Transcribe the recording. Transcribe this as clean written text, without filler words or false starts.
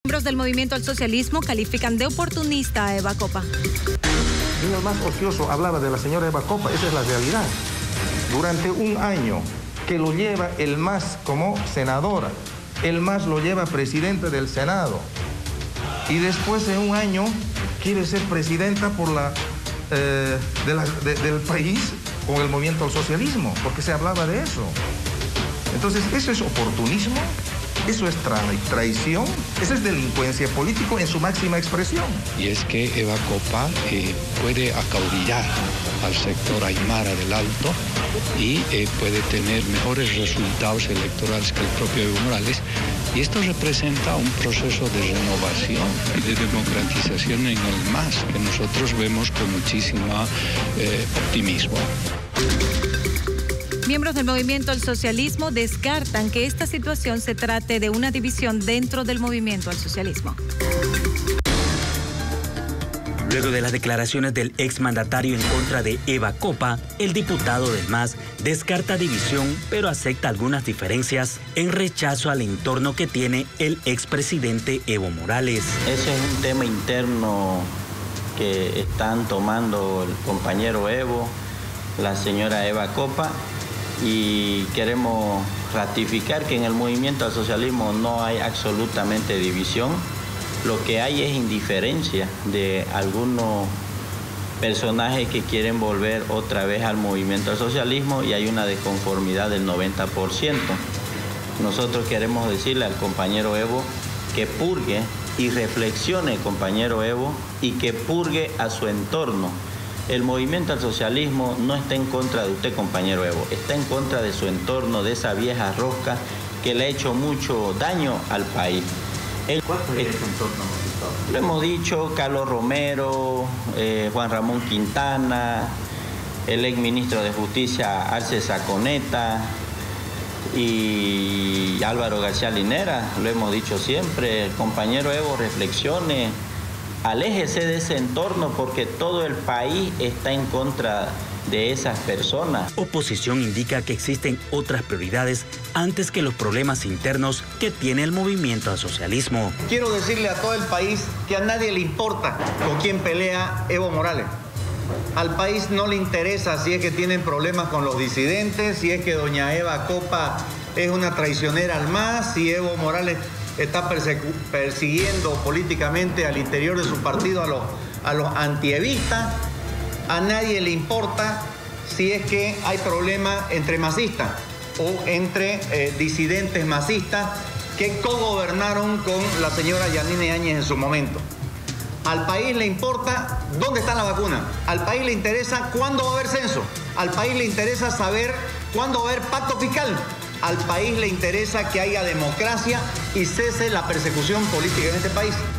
Miembros del Movimiento al Socialismo califican de oportunista a Eva Copa. El más ocioso hablaba de la señora Eva Copa, esa es la realidad. Durante un año que lo lleva el MAS como senadora, el MAS lo lleva presidente del Senado, y después en un año quiere ser presidenta por del país con el Movimiento al Socialismo, porque se hablaba de eso. Entonces, ¿eso es oportunismo? ¿Eso es traición? Eso es delincuencia política en su máxima expresión. Y es que Eva Copa puede acaudillar al sector aymara del Alto y puede tener mejores resultados electorales que el propio Evo Morales. Y esto representa un proceso de renovación y de democratización en el MAS, que nosotros vemos con muchísimo optimismo. Miembros del Movimiento al Socialismo descartan que esta situación se trate de una división dentro del Movimiento al Socialismo. Luego de las declaraciones del exmandatario en contra de Eva Copa, el diputado del MAS descarta división, pero acepta algunas diferencias en rechazo al entorno que tiene el expresidente Evo Morales. Ese es un tema interno que están tomando el compañero Evo, la señora Eva Copa, y queremos ratificar que en el Movimiento al Socialismo no hay absolutamente división. Lo que hay es indiferencia de algunos personajes que quieren volver otra vez al Movimiento al Socialismo, y hay una desconformidad del 90%. Nosotros queremos decirle al compañero Evo que purgue y reflexione, compañero Evo, y que purgue a su entorno. El Movimiento al Socialismo no está en contra de usted, compañero Evo, está en contra de su entorno, de esa vieja rosca que le ha hecho mucho daño al país. ¿Cuál fue ese entorno? Lo hemos dicho, Carlos Romero, Juan Ramón Quintana, el exministro de Justicia Arce Saconeta y Álvaro García Linera, lo hemos dicho siempre. El compañero Evo, reflexione, aléjese de ese entorno, porque todo el país está en contra de esas personas. Oposición indica que existen otras prioridades antes que los problemas internos que tiene el Movimiento al Socialismo. Quiero decirle a todo el país que a nadie le importa con quién pelea Evo Morales. Al país no le interesa si es que tienen problemas con los disidentes, si es que doña Eva Copa es una traicionera al MAS, si Evo Morales está persiguiendo políticamente al interior de su partido a los antievistas. A nadie le importa si es que hay problemas entre masistas o entre disidentes masistas que cogobernaron con la señora Yanine Áñez en su momento. Al país le importa dónde está la vacuna. Al país le interesa cuándo va a haber censo. Al país le interesa saber cuándo va a haber pacto fiscal. Al país le interesa que haya democracia y cese la persecución política en este país.